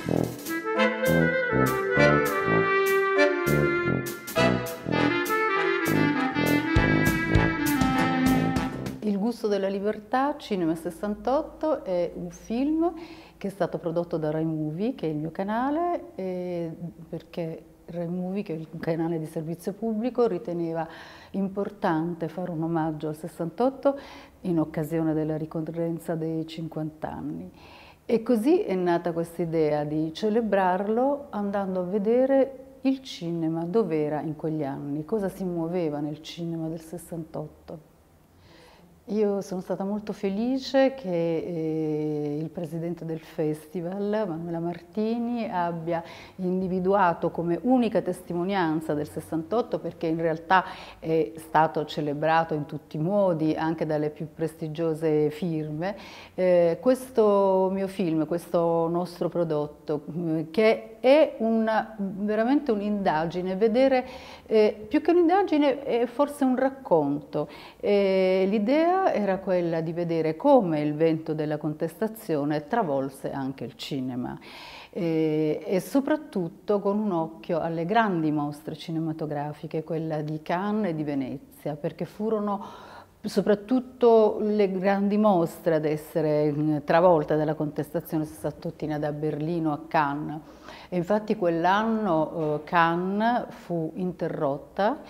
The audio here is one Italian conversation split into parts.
Il gusto della libertà, Cinema 68, è un film che è stato prodotto da Rai Movie, che è il mio canale, perché Rai Movie, che è un canale di servizio pubblico, riteneva importante fare un omaggio al 68 in occasione della ricorrenza dei 50 anni. E così è nata questa idea di celebrarlo andando a vedere il cinema, dov'era in quegli anni, cosa si muoveva nel cinema del 68. Io sono stata molto felice che il presidente del festival, Manuela Martini, abbia individuato come unica testimonianza del 68, perché in realtà è stato celebrato in tutti i modi, anche dalle più prestigiose firme, questo mio film, questo nostro prodotto, che è veramente un'indagine, vedere, più che un'indagine, è forse un racconto. L'idea era quella di vedere come il vento della contestazione travolse anche il cinema e soprattutto con un occhio alle grandi mostre cinematografiche, quella di Cannes e di Venezia, perché furono soprattutto le grandi mostre ad essere travolte dalla contestazione sessantottina, da Berlino a Cannes. E infatti quell'anno Cannes fu interrotta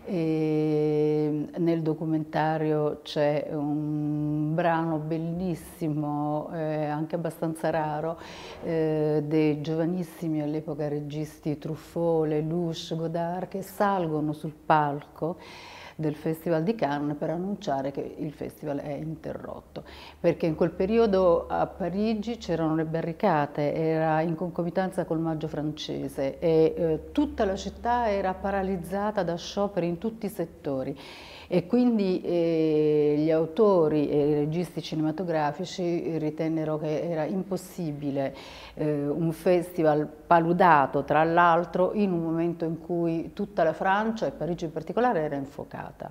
e nel documentario c'è un brano bellissimo, anche abbastanza raro, dei giovanissimi all'epoca registi Truffaut, Lelouch, Godard, che salgono sul palco del Festival di Cannes per annunciare che il festival è interrotto, perché in quel periodo a Parigi c'erano le barricate, era in concomitanza col Maggio francese e tutta la città era paralizzata da scioperi in tutti i settori. E quindi gli autori e i registi cinematografici ritennero che era impossibile un festival paludato, tra l'altro, in un momento in cui tutta la Francia, e Parigi in particolare, era infuocata.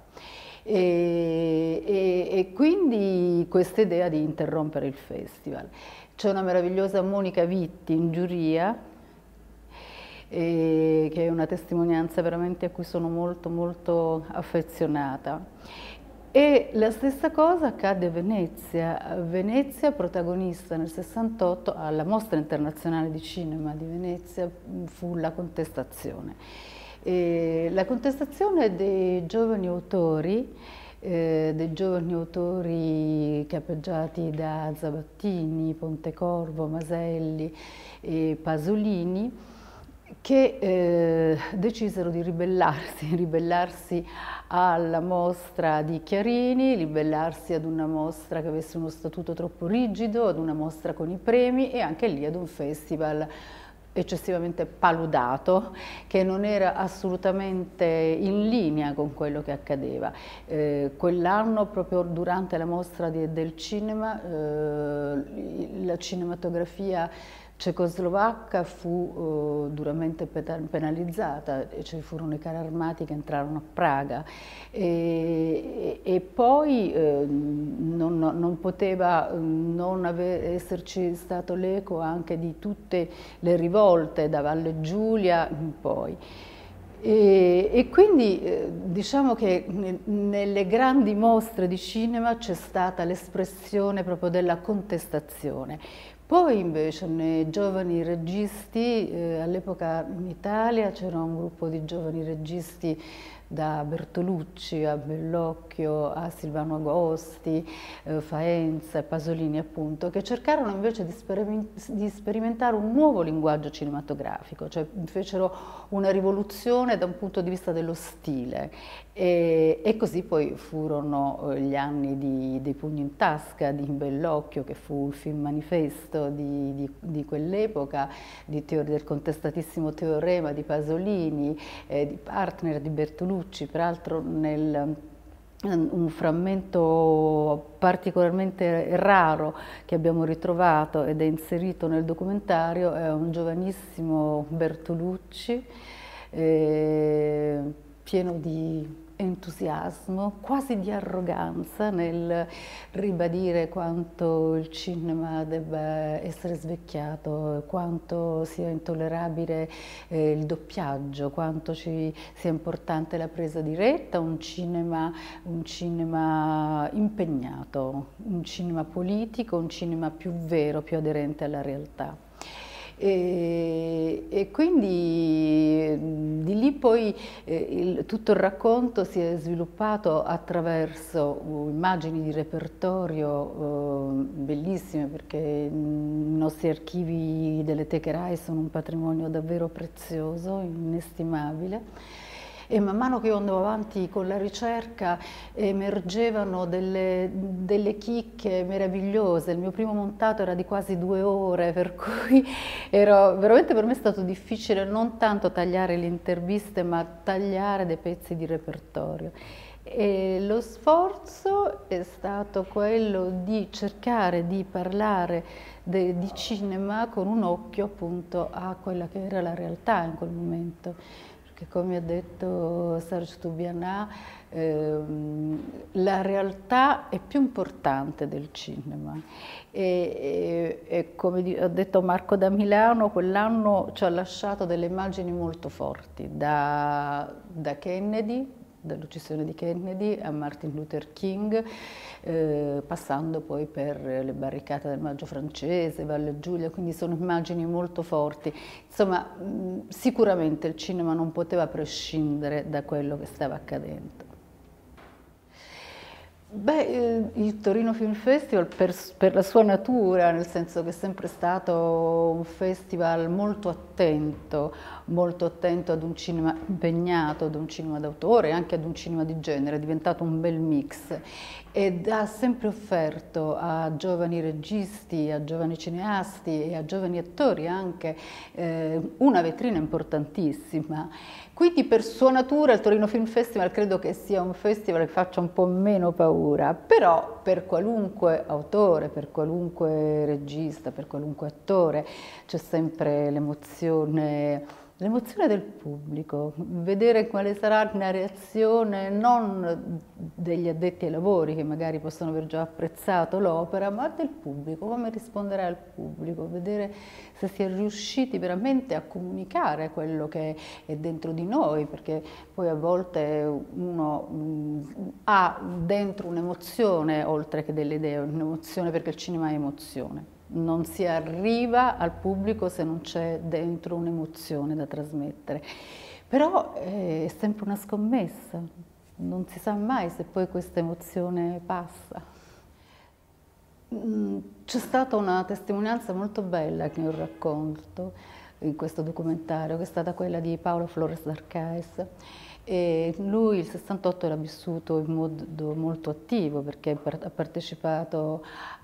E quindi questa idea di interrompere il festival. C'è una meravigliosa Monica Vitti in giuria, che è una testimonianza veramente a cui sono molto molto affezionata. E la stessa cosa accade a Venezia. Venezia, protagonista nel 68 alla Mostra Internazionale di Cinema di Venezia, fu la contestazione. La contestazione dei giovani autori capeggiati da Zabattini, Pontecorvo, Maselli e Pasolini, che decisero di ribellarsi alla mostra di Chiarini, ribellarsi ad una mostra che avesse uno statuto troppo rigido, ad una mostra con i premi e anche lì ad un festival eccessivamente paludato, che non era assolutamente in linea con quello che accadeva. Quell'anno, proprio durante la mostra del cinema, la cinematografia cecoslovacca fu duramente penalizzata, ci furono i carri armati che entrarono a Praga e poi non poteva non esserci stato l'eco anche di tutte le rivolte da Valle Giulia in poi. E quindi diciamo che nelle grandi mostre di cinema c'è stata l'espressione proprio della contestazione. Poi invece nei giovani registi, all'epoca in Italia c'era un gruppo di giovani registi da Bertolucci a Bellocchio a Silvano Agosti, Faenza e Pasolini appunto, che cercarono invece di sperimentare un nuovo linguaggio cinematografico, cioè fecero una rivoluzione da un punto di vista dello stile e così poi furono gli anni dei Pugni in tasca di Bellocchio, che fu il film manifesto di quell'epoca, del contestatissimo Teorema di Pasolini, di Partner di Bertolucci, peraltro un frammento particolarmente raro che abbiamo ritrovato ed è inserito nel documentario, è un giovanissimo Bertolucci pieno di entusiasmo, quasi di arroganza nel ribadire quanto il cinema debba essere svecchiato, quanto sia intollerabile il doppiaggio, quanto sia importante la presa diretta, un cinema impegnato, un cinema politico, un cinema più vero, più aderente alla realtà. E quindi di lì poi tutto il racconto si è sviluppato attraverso immagini di repertorio bellissime, perché i nostri archivi delle teche RAI sono un patrimonio davvero prezioso, inestimabile. E man mano che io andavo avanti con la ricerca emergevano delle chicche meravigliose. Il mio primo montato era di quasi 2 ore, per cui veramente per me è stato difficile non tanto tagliare le interviste, ma tagliare dei pezzi di repertorio. E lo sforzo è stato quello di cercare di parlare di cinema con un occhio appunto a quella che era la realtà in quel momento. Perché come ha detto Serge Toubiana, la realtà è più importante del cinema e come ha detto Marco da Milano, quell'anno ci ha lasciato delle immagini molto forti, da Kennedy, dall'uccisione di Kennedy a Martin Luther King, passando poi per le barricate del Maggio francese, Valle Giulia, quindi sono immagini molto forti. Insomma, sicuramente il cinema non poteva prescindere da quello che stava accadendo. Beh, il Torino Film Festival per la sua natura, nel senso che è sempre stato un festival molto attento ad un cinema impegnato, ad un cinema d'autore e anche ad un cinema di genere, è diventato un bel mix ed ha sempre offerto a giovani registi, a giovani cineasti e a giovani attori anche una vetrina importantissima. Quindi per sua natura il Torino Film Festival credo che sia un festival che faccia un po' meno paura, però per qualunque autore, per qualunque regista, per qualunque attore c'è sempre l'emozione del pubblico, vedere quale sarà la reazione non degli addetti ai lavori che magari possono aver già apprezzato l'opera, ma del pubblico, come risponderà il pubblico, vedere se si è riusciti veramente a comunicare quello che è dentro di noi, perché poi a volte uno ha dentro un'emozione oltre che delle idee, un'emozione perché il cinema è emozione. Non si arriva al pubblico se non c'è dentro un'emozione da trasmettere. Però è sempre una scommessa, non si sa mai se poi questa emozione passa. C'è stata una testimonianza molto bella che io racconto in questo documentario, che è stata quella di Paolo Flores d'Arcaes. E lui il 68 l'ha vissuto in modo molto attivo perché ha partecipato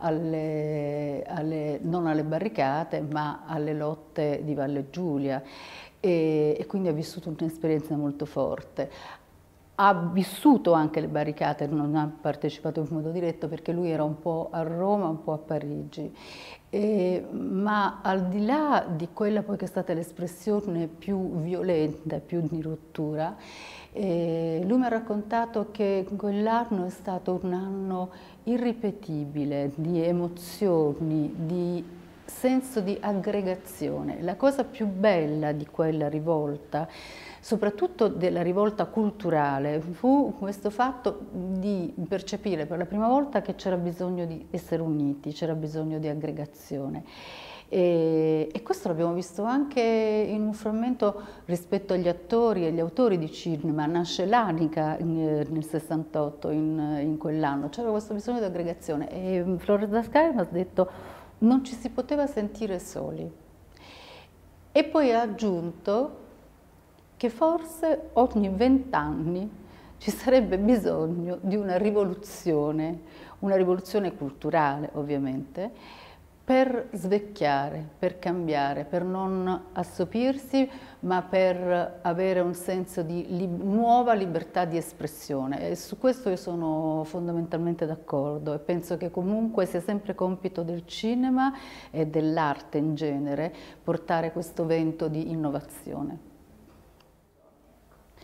non alle barricate ma alle lotte di Valle Giulia e quindi ha vissuto un'esperienza molto forte. Ha vissuto anche le barricate, non ha partecipato in modo diretto perché lui era un po' a Roma, un po' a Parigi. Ma al di là di quella poi che è stata l'espressione più violenta, più di rottura, lui mi ha raccontato che quell'anno è stato un anno irripetibile di emozioni, di senso di aggregazione. La cosa più bella di quella rivolta, soprattutto della rivolta culturale, fu questo fatto di percepire per la prima volta che c'era bisogno di essere uniti, c'era bisogno di aggregazione. E questo l'abbiamo visto anche in un frammento rispetto agli attori e agli autori di cinema. Nasce l'Anica nel 68, in quell'anno, c'era questo bisogno di aggregazione e Flores d'Arcaes mi ha detto non ci si poteva sentire soli. E poi ha aggiunto che forse ogni 20 anni ci sarebbe bisogno di una rivoluzione culturale ovviamente, per svecchiare, per cambiare, per non assopirsi, ma per avere un senso di nuova libertà di espressione. E su questo io sono fondamentalmente d'accordo e penso che comunque sia sempre compito del cinema e dell'arte in genere portare questo vento di innovazione.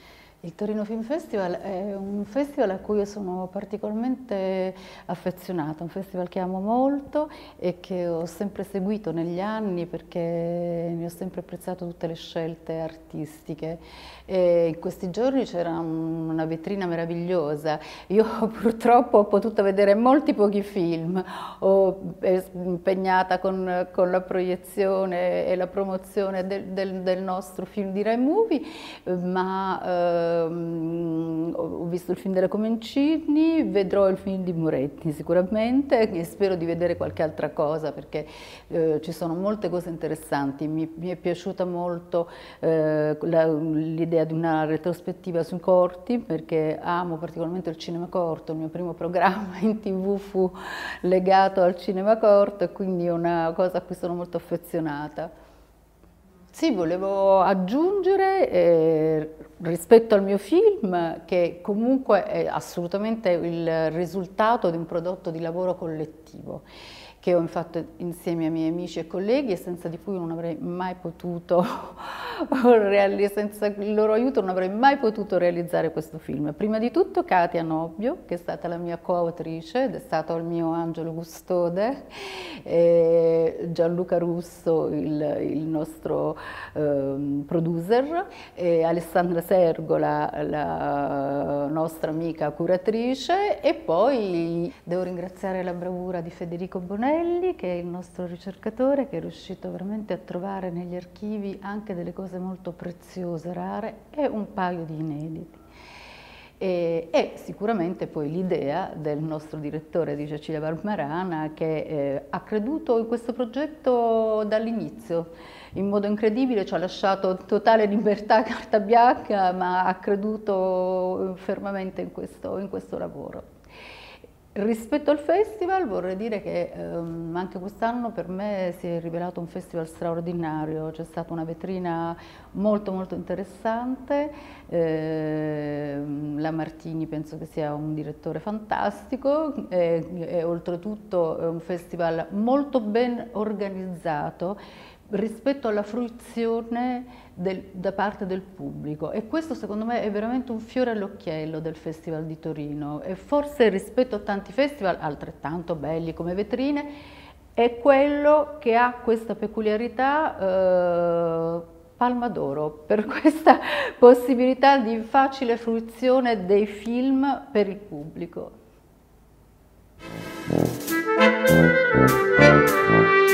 Il Torino Film Festival è un festival a cui io sono particolarmente affezionata, un festival che amo molto e che ho sempre seguito negli anni perché ne ho sempre apprezzato tutte le scelte artistiche. E in questi giorni c'era una vetrina meravigliosa. Io purtroppo ho potuto vedere molti pochi film, ho impegnata con la proiezione e la promozione del nostro film di Rai Movie, ma ho visto il film della Comencini, vedrò il film di Moretti sicuramente e spero di vedere qualche altra cosa perché ci sono molte cose interessanti. Mi è piaciuta molto l'idea di una retrospettiva sui corti perché amo particolarmente il cinema corto, il mio primo programma in TV fu legato al cinema corto e quindi è una cosa a cui sono molto affezionata. Sì, volevo aggiungere rispetto al mio film che comunque è assolutamente il risultato di un prodotto di lavoro collettivo che ho fatto insieme ai miei amici e colleghi e senza di cui non avrei mai potuto, senza il loro aiuto non avrei mai potuto realizzare questo film. Prima di tutto Katia Nobbio, che è stata la mia coautrice ed è stato il mio angelo custode, e Gianluca Russo, il nostro producer, e Alessandra Sergola, la nostra amica curatrice, e poi devo ringraziare la bravura di Federico Bonelli, che è il nostro ricercatore, che è riuscito veramente a trovare negli archivi anche delle cose molto preziose, rare e un paio di inediti. E sicuramente poi l'idea del nostro direttore di Cecilia Barmarana che ha creduto in questo progetto dall'inizio, in modo incredibile, ci ha lasciato totale libertà carta bianca, ma ha creduto fermamente in questo lavoro. Rispetto al festival vorrei dire che anche quest'anno per me si è rivelato un festival straordinario, c'è stata una vetrina molto molto interessante, la Martini penso che sia un direttore fantastico e oltretutto è un festival molto ben organizzato rispetto alla fruizione da parte del pubblico e questo secondo me è veramente un fiore all'occhiello del Festival di Torino e forse rispetto a tanti festival altrettanto belli come vetrine è quello che ha questa peculiarità Palma d'Oro per questa possibilità di facile fruizione dei film per il pubblico.